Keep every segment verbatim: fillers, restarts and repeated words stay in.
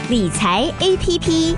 理财 A P P。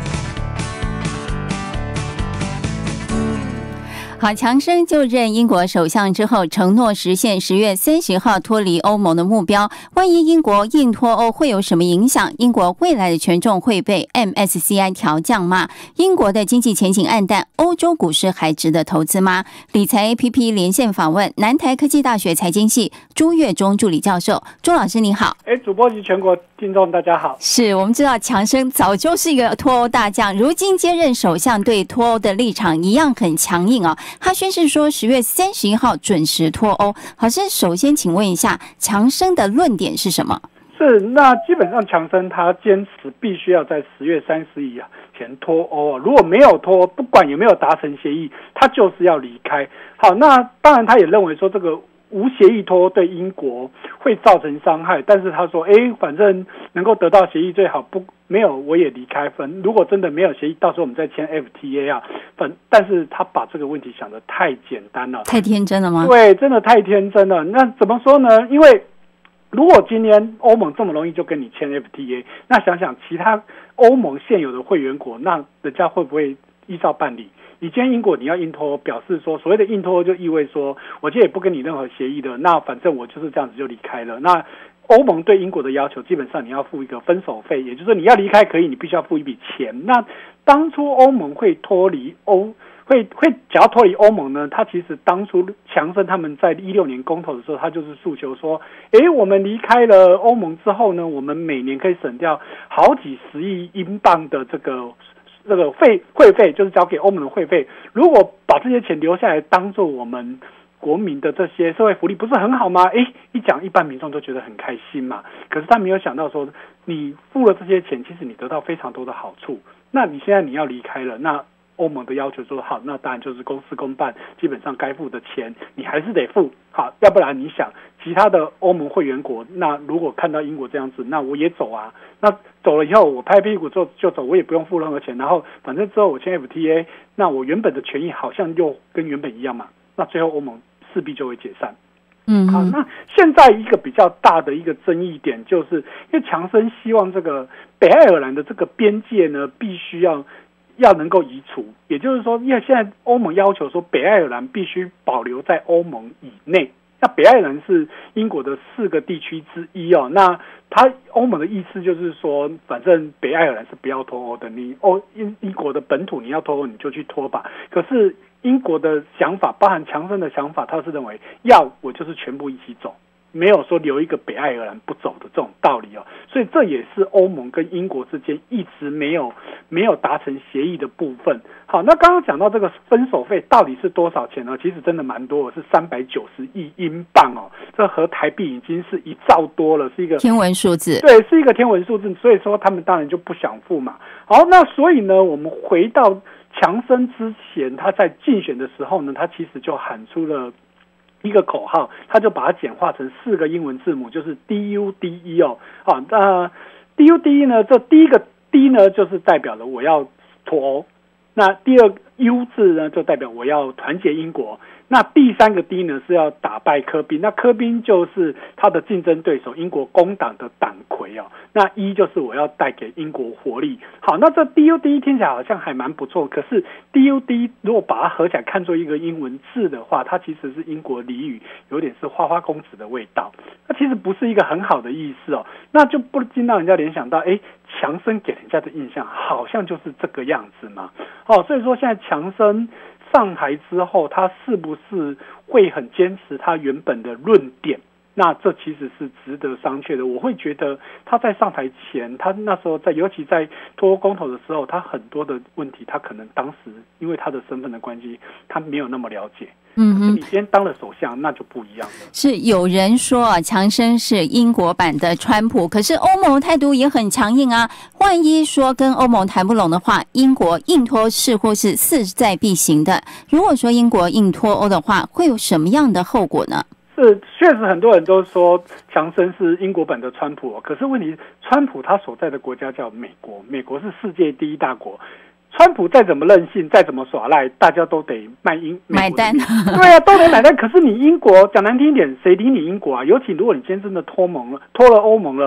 好，强生就任英国首相之后，承诺实现十月三十号脱离欧盟的目标。万一英国硬脱欧会有什么影响？英国未来的权重会被 M S C I 调降吗？英国的经济前景暗淡，欧洲股市还值得投资吗？理财 A P P 连线访问南台科技大学财经系朱岳忠助理教授。朱老师你好。 哎，主播及全国听众大家好。 是我们知道强生早就是一个脱欧大将，如今接任首相，对脱欧的立场一样很强硬哦。他宣示说十月三十一号准时脱欧。老师，首先请问一下，强生的论点是什么？ 是，那基本上强生他坚持必须要在十月三十一啊前脱欧，如果没有脱，不管有没有达成协议，他就是要离开。好，那当然他也认为说这个无协议脱欧对英国会造成伤害，但是他说，哎，反正能够得到协议最好，不没有我也离开分。如果真的没有协议，到时候我们再签 F T A 啊。反，但是他把这个问题想得太简单了， 太天真了吗？ 对，真的太天真了。那怎么说呢？因为如果今天欧盟这么容易就跟你签 F T A， 那想想其他欧盟现有的会员国，那人家会不会依照办理？你今天英国你要硬脱，表示说所谓的硬脱就意味说，我今天也不跟你任何协议的，那反正我就是这样子就离开了。那欧盟对英国的要求，基本上你要付一个分手费，也就是说你要离开可以，你必须要付一笔钱。那当初欧盟会脱离欧，会会想要脱离欧盟呢？他其实当初强生他们在一六年公投的时候，他就是诉求说，诶，我们离开了欧盟之后呢，我们每年可以省掉好几十亿英镑的这个。这个费会费就是交给欧盟的会费，如果把这些钱留下来当做我们国民的这些社会福利，不是很好吗？诶，一讲一般民众都觉得很开心嘛。可是他没有想到说，你付了这些钱，其实你得到非常多的好处。那你现在你要离开了，那欧盟的要求说好，那当然就是公事公办，基本上该付的钱你还是得付。好，要不然你想其他的欧盟会员国，那如果看到英国这样子，那我也走啊。那走了以后，我拍屁股就就走，我也不用付任何钱。然后反正之后我签 F T A， 那我原本的权益好像又跟原本一样嘛。那最后欧盟势必就会解散。 嗯， 好，那现在一个比较大的一个争议点，就是因为强生希望这个北爱尔兰的这个边界呢，必须要。要能够移除，也就是说，因为现在欧盟要求说北爱尔兰必须保留在欧盟以内。那北爱尔兰是英国的四个地区之一哦。那他欧盟的意思就是说，反正北爱尔兰是不要脱欧的，你欧英英国的本土你要脱欧你就去脱吧。可是英国的想法，包含强生的想法，他是认为要我就是全部一起走。没有说留一个北爱尔兰不走的这种道理哦，所以这也是欧盟跟英国之间一直没有没有达成协议的部分。好，那刚刚讲到这个分手费到底是多少钱呢？其实真的蛮多的，是三百九十亿英镑哦，这和台币已经是一兆多了，是一个天文数字。 对，是一个天文数字，所以说他们当然就不想付嘛。好，那所以呢，我们回到强生之前，他在竞选的时候呢，他其实就喊出了一个口号，他就把它简化成四个英文字母，就是 D U D E 哦。好，那 D U D E 呢，这第一个 D 呢，就是代表了我要脱欧；那第二个 U 字呢，就代表我要团结英国；那第三个 D 呢，是要打败科宾。那科宾就是他的竞争对手英国工党的党魁哦。那 E 就是我要带给英国活力。好，那这 D U D E 听起来好像还蛮不错，可是 D U D E 如果把它合起来看作一个英文字的话，它其实是英国俚语，有点是花花公子的味道。那其实不是一个很好的意思哦，那就不禁让人家联想到，哎，强生给人家的印象好像就是这个样子嘛。哦，所以说现在强生上台之后，他是不是会很坚持他原本的论点？那这其实是值得商榷的。我会觉得他在上台前，他那时候在，尤其在脱欧公投的时候，他很多的问题，他可能当时因为他的身份的关系，他没有那么了解。嗯哼，你今天当了首相，那就不一样了。 是有人说啊，强生是英国版的川普，可是欧盟态度也很强硬啊。万一说跟欧盟谈不拢的话，英国硬脱似乎是势在必行的。如果说英国硬脱欧的话，会有什么样的后果呢？ 是，确实很多人都说强生是英国版的川普哦。可是问题，川普他所在的国家叫美国，美国是世界第一大国。川普再怎么任性，再怎么耍赖，大家都得卖英买单。 对啊，都得买单。可是你英国讲难听一点，谁理你英国啊？尤其如果你今天真的脱盟了，脱了欧盟了，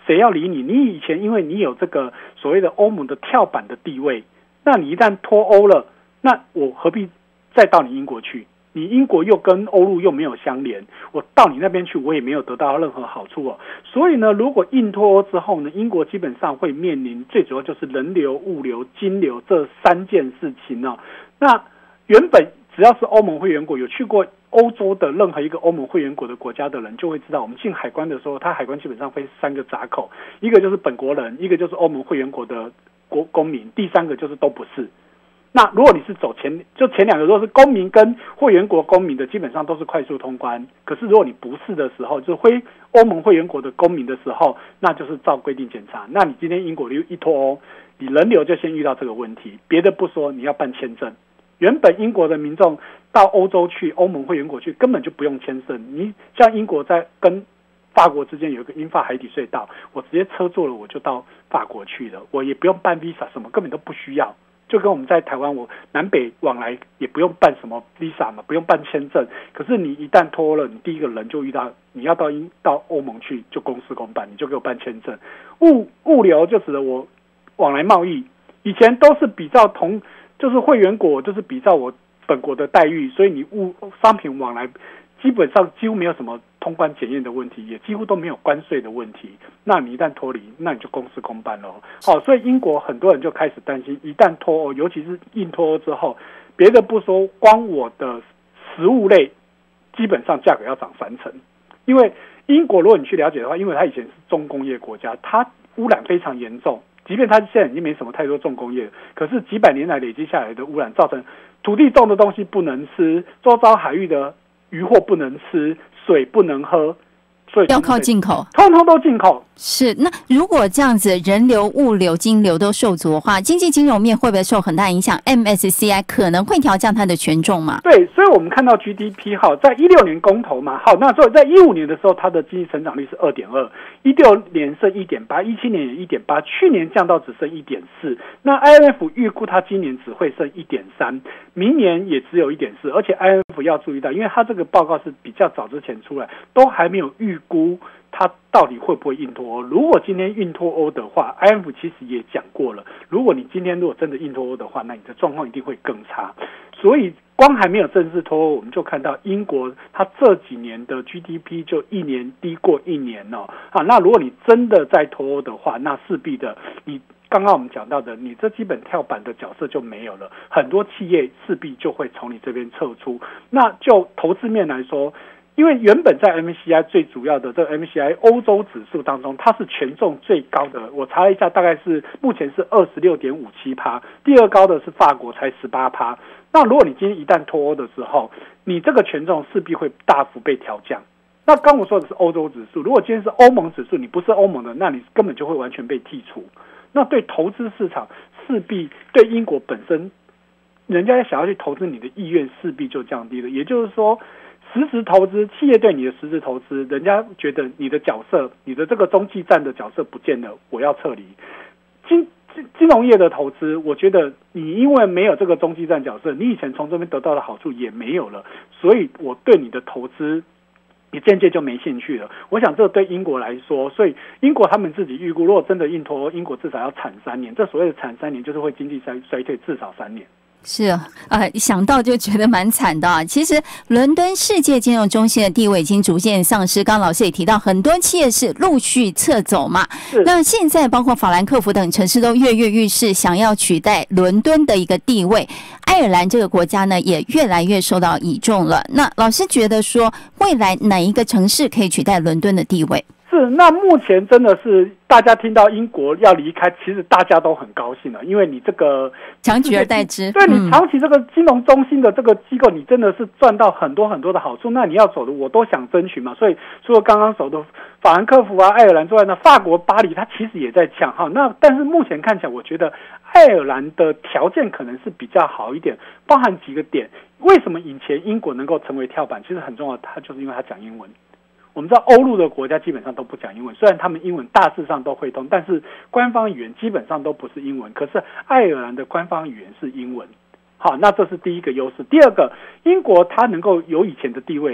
谁要理你？你以前因为你有这个所谓的欧盟的跳板的地位，那你一旦脱欧了，那我何必再到你英国去？你英国又跟欧陆又没有相连，我到你那边去，我也没有得到任何好处哦。所以呢，如果硬脱欧之后呢，英国基本上会面临最主要就是人流、物流、金流这三件事情哦。那原本只要是欧盟会员国，有去过欧洲的任何一个欧盟会员国的国家的人，就会知道，我们进海关的时候，它海关基本上分三个闸口，一个就是本国人，一个就是欧盟会员国的国公民，第三个就是都不是。那如果你是走前，就前两个，如果是公民跟会员国公民的，基本上都是快速通关。可是如果你不是的时候，就是非欧盟会员国的公民的时候，那就是照规定检查。那你今天英国一脱欧，你人流就先遇到这个问题，别的不说，你要办签证。原本英国的民众到欧洲去，欧盟会员国去，根本就不用签证。你像英国在跟法国之间有一个英法海底隧道，我直接车坐了我就到法国去了，我也不用办 visa， 什么根本都不需要。就跟我们在台湾，我南北往来也不用办什么 visa 嘛，不用办签证。可是你一旦脱了，你第一个人就遇到你要到英到欧盟去，就公事公办，你就给我办签证。物物流就指的我往来贸易，以前都是比照同就是会员国，就是比照我本国的待遇，所以你物商品往来基本上几乎没有什么通关检验的问题，也几乎都没有关税的问题。那你一旦脱离，那你就公事公办咯。好，所以英国很多人就开始担心，一旦脱欧，尤其是硬脱欧之后，别的不说，光我的食物类基本上价格要涨三成。因为英国如果你去了解的话，因为它以前是重工业国家，它污染非常严重。即便它现在已经没什么太多重工业，可是几百年来累积下来的污染，造成土地种的东西不能吃，周遭海域的渔获不能吃，水不能喝，所以要靠进口， 通通都进口。 是，那如果这样子人流、物流、金流都受阻的话，经济金融面会不会受很大影响 ？M S C I 可能会调降它的权重嘛？ 对，所以我们看到 G D P 好，在一六年公投嘛，好，那所以在一五年的时候，它的经济成长率是二点二，一六年剩一点八，一七年也一点八，去年降到只剩一点四。那 I M F 预估它今年只会剩一点三，明年也只有一点四，而且 I M F 要注意到，因为它这个报告是比较早之前出来，都还没有预估它到底会不会硬脱欧。如果今天硬脱欧的话 ，I M F 其实也讲过了，如果你今天如果真的硬脱欧的话，那你的状况一定会更差。所以光还没有正式脱欧，我们就看到英国它这几年的 G D P 就一年低过一年哦。啊，那如果你真的在脱欧的话，那势必的，你刚刚我们讲到的，你这基本跳板的角色就没有了，很多企业势必就会从你这边撤出。那就投资面来说，因为原本在 M S C I 最主要的这个 M S C I 欧洲指数当中，它是权重最高的。我查了一下，大概是目前是 百分之二十六点五七， 第二高的是法国才 百分之十八。那如果你今天一旦脱欧的时候，你这个权重势必会大幅被调降。那刚我说的是欧洲指数，如果今天是欧盟指数，你不是欧盟的，那你根本就会完全被剔除。那对投资市场势必对英国本身，人家想要去投资你的意愿势必就降低了。也就是说，实质投资企业对你的实质投资，人家觉得你的角色，你的这个中继站的角色不见了，我要撤离。金金融业的投资，我觉得你因为没有这个中继站角色，你以前从这边得到的好处也没有了，所以我对你的投资你渐渐就没兴趣了。我想这对英国来说，所以英国他们自己预估，如果真的硬脱欧，英国至少要产三年。这所谓的产三年，就是会经济衰衰退至少三年。 是啊，呃，想到就觉得蛮惨的啊。其实，伦敦世界金融中心的地位已经逐渐丧失。刚刚老师也提到，很多企业是陆续撤走嘛。那现在包括法兰克福等城市都跃跃欲试，想要取代伦敦的一个地位。爱尔兰这个国家呢，也越来越受到倚重了。那老师觉得说，未来哪一个城市可以取代伦敦的地位？ 是，那目前真的是大家听到英国要离开，其实大家都很高兴了，因为你这个强取而代之， 对你长期这个金融中心的这个机构，你真的是赚到很多很多的好处。那你要走的，我都想争取嘛。所以除了刚刚走的法兰克福啊、爱尔兰之外呢，法国巴黎它其实也在抢哈。那但是目前看起来，我觉得爱尔兰的条件可能是比较好一点，包含几个点。为什么以前英国能够成为跳板？其实很重要，它就是因为它讲英文。我们知道欧陆的国家基本上都不讲英文，虽然他们英文大致上都会通，但是官方语言基本上都不是英文。可是爱尔兰的官方语言是英文，好，那这是第一个优势。第二个，英国它能够有以前的地位，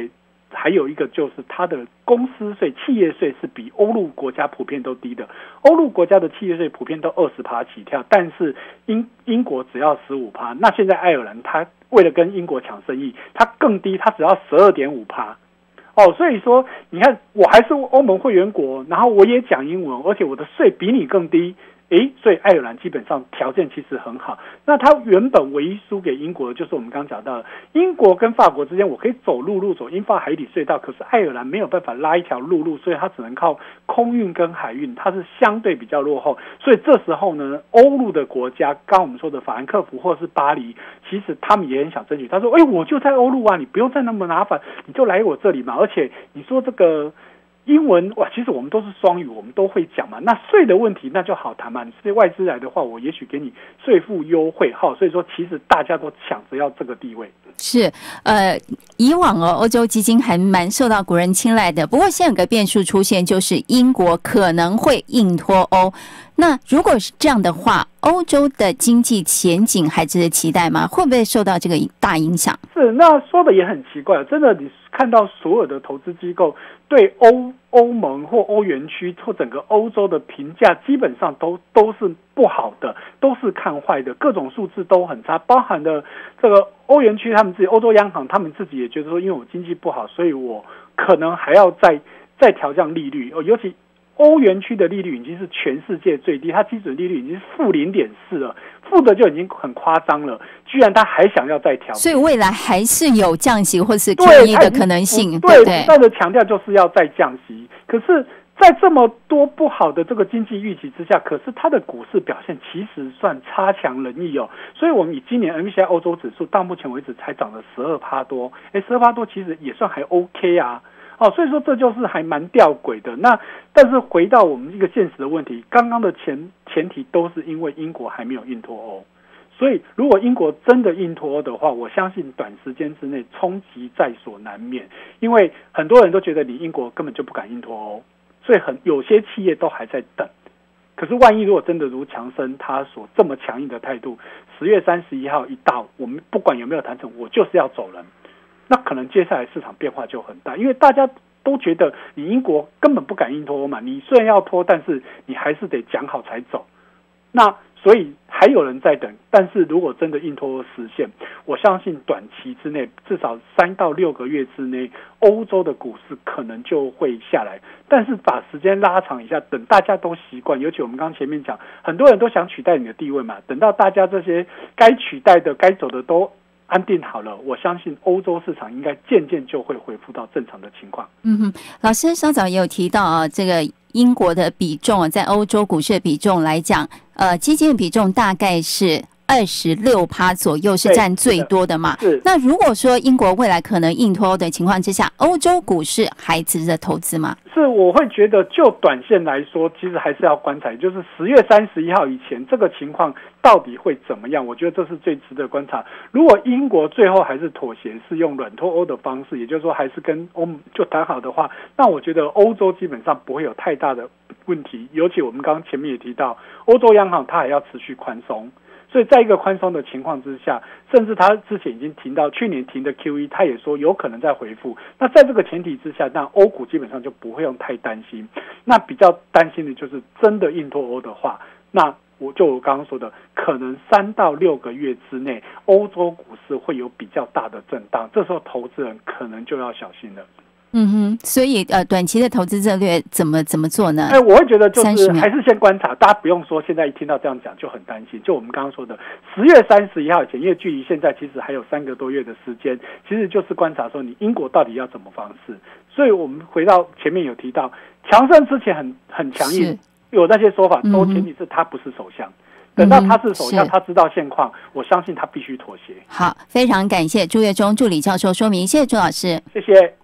还有一个就是它的公司税、企业税是比欧陆国家普遍都低的。欧陆国家的企业税普遍都二十趴起跳，但是英英国只要十五趴。那现在爱尔兰它为了跟英国抢生意，它更低，它只要十二点五趴。哦，所以说你看，我还是欧盟会员国，然后我也讲英文，而且我的税比你更低。诶，所以爱尔兰基本上条件其实很好。那它原本唯一输给英国的就是我们刚刚讲到的，英国跟法国之间我可以走陆路走英法海底隧道，可是爱尔兰没有办法拉一条陆路，所以它只能靠空运跟海运，它是相对比较落后。所以这时候呢，欧陆的国家，刚我们说的法兰克福或是巴黎，其实他们也很想争取。他说：“诶，我就在欧陆啊，你不用再那么麻烦，你就来我这里嘛。而且你说这个。”英文哇，其实我们都是双语，我们都会讲嘛。那税的问题那就好谈嘛。你是外资来的话，我也许给你税负优惠，好，所以说其实大家都抢着要这个地位。 是，呃，以往哦，欧洲基金还蛮受到国人青睐的。不过现在有个变数出现，就是英国可能会硬脱欧。那如果是这样的话，欧洲的经济前景还值得期待吗？会不会受到这个大影响？ 是，那说的也很奇怪，真的，你看到所有的投资机构对欧欧盟或欧元区或整个欧洲的评价，基本上都都是不好的，都是看坏的，各种数字都很差，包含的这个欧元区他们自己，欧洲央行他们自己也觉得说，因为我经济不好，所以我可能还要再再调降利率，尤其。欧元区的利率已经是全世界最低，它基准利率已经是负零点四了，负的就已经很夸张了，居然他还想要再调， 所以未来还是有降息或是 Q E 的可能性， 对， 对， 不断的强调就是要再降息。可是，在这么多不好的这个经济预期之下，可是它的股市表现其实算差强人意哦。所以我们以今年 M S C I 欧洲指数到目前为止才涨了十二趴多，哎，十二趴多其实也算还 OK 啊。哦，所以说这就是还蛮吊诡的。那但是回到我们一个现实的问题，刚刚的前前提都是因为英国还没有硬脱欧，所以如果英国真的硬脱欧的话，我相信短时间之内冲击在所难免。因为很多人都觉得你英国根本就不敢硬脱欧，所以很有些企业都还在等。可是万一如果真的如强生他所这么强硬的态度，十月三十一号一到，我们不管有没有谈成，我就是要走人。那可能接下来市场变化就很大，因为大家都觉得你英国根本不敢硬脱欧嘛，你虽然要脱，但是你还是得讲好才走。那所以还有人在等，但是如果真的硬脱欧实现，我相信短期之内，至少三到六个月之内，欧洲的股市可能就会下来。但是把时间拉长一下，等大家都习惯，尤其我们刚刚前面讲，很多人都想取代你的地位嘛，等到大家这些该取代的、该走的都安定好了，我相信欧洲市场应该渐渐就会恢复到正常的情况。 嗯哼，老师稍早也有提到啊，这个英国的比重啊，在欧洲股市的比重来讲，呃，基金的比重大概是二十六趴左右，是占最多的嘛。 是。 那如果说英国未来可能硬脱欧的情况之下，欧洲股市还值得投资吗？ 是，我会觉得就短线来说，其实还是要观察，就是十月三十一号以前这个情况到底会怎么样？我觉得这是最值得观察。如果英国最后还是妥协，是用软脱欧的方式，也就是说还是跟欧盟就谈好的话，那我觉得欧洲基本上不会有太大的问题。尤其我们刚刚前面也提到，欧洲央行它还要持续宽松。所以在一个宽松的情况之下，甚至他之前已经停到去年停的 Q E， 他也说有可能再回复。那在这个前提之下，那欧股基本上就不会用太担心。那比较担心的就是真的硬脱欧的话，那我就我刚刚说的，可能三到六个月之内，欧洲股市会有比较大的震荡，这时候投资人可能就要小心了。 嗯哼，所以呃，短期的投资策略怎么怎么做呢？ 哎，我会觉得就是还是先观察，大家不用说现在一听到这样讲就很担心。就我们刚刚说的，十月三十一号以前，因为距离现在其实还有三个多月的时间，其实就是观察说你英国到底要怎么方式。所以我们回到前面有提到，强生之前很很强硬，有那些说法，都前提是他不是首相。嗯，等到他是首相，他知道现况，我相信他必须妥协。 好，非常感谢朱岳中助理教授说明，谢谢朱老师， 谢谢。